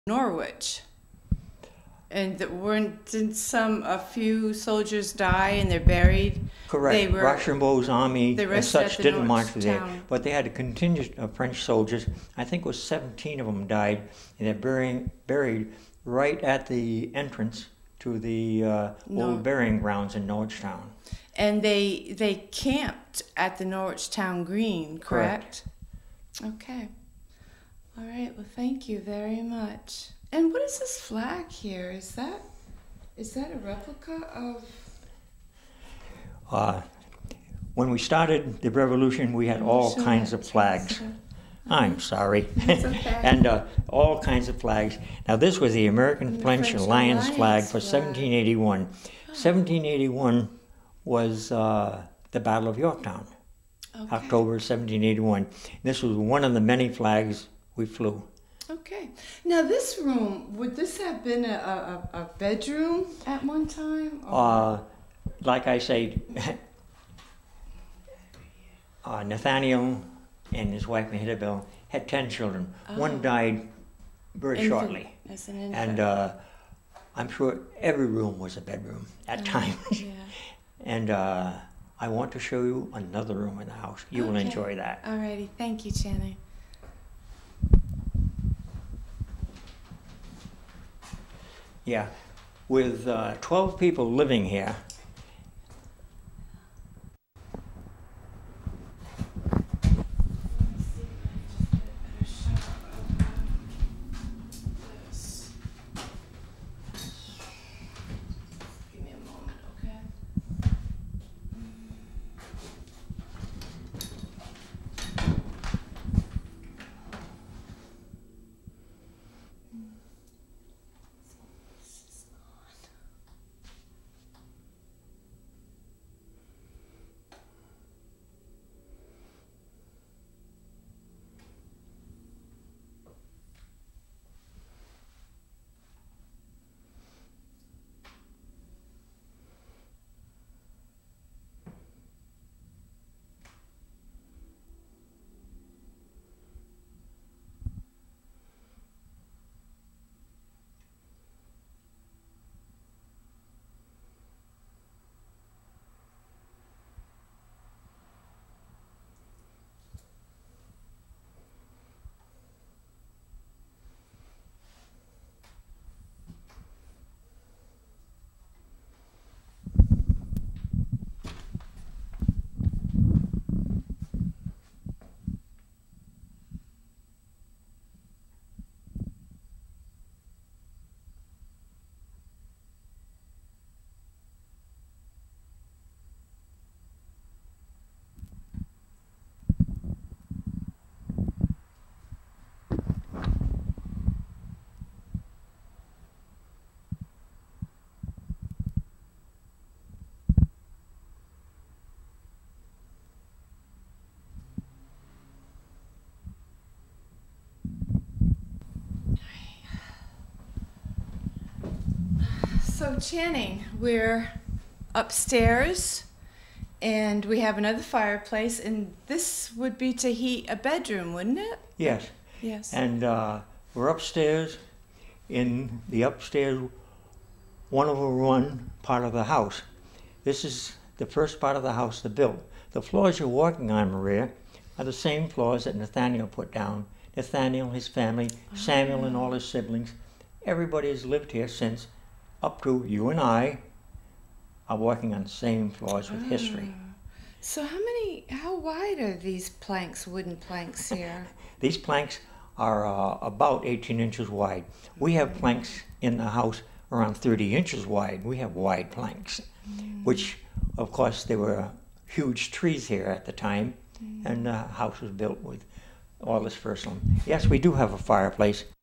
Norwich. And didn't a few soldiers die and they're buried? Correct. Rochambeau's army as such didn't march there, town. but they had a contingent of French soldiers. I think it was 17 of them died, and they're buried right at the entrance to the old burying grounds in Norwich Town. And they camped at the Norwich Town Green, correct? Okay. All right. Well, thank you very much. And what is this flag here? Is that a replica of? When we started the revolution, we had all kinds of flags. I'm sorry. It's okay. And all kinds of flags. Now this was the American French Alliance flag for 1781. 1781 was the Battle of Yorktown, October 1781. This was one of the many flags we flew. Okay. Now this room, would this have been a bedroom at one time? Like I say, Nathaniel and his wife Mahidabel had 10 children. One died very shortly. As an infant. And I'm sure every room was a bedroom at times. Yeah. And I want to show you another room in the house. You will enjoy that. All righty. Thank you, Channing. Yeah, with 12 people living here. Give me a moment, okay? So Channing, we're upstairs and we have another fireplace, and this would be to heat a bedroom, wouldn't it? Yes. Yes. And we're upstairs. In the upstairs 1/1 part of the house. This is the first part of the house they built. The floors you're walking on, Maria, are the same floors that Nathaniel put down. Nathaniel, his family, Samuel and all his siblings. Everybody has lived here since, up to you and I are walking on the same floors with history. So how wide are these planks, wooden planks here? These planks are about 18 inches wide. We have planks in the house around 30 inches wide. We have wide planks, which of course there were huge trees here at the time, and the house was built with all this first one. Yes, we do have a fireplace.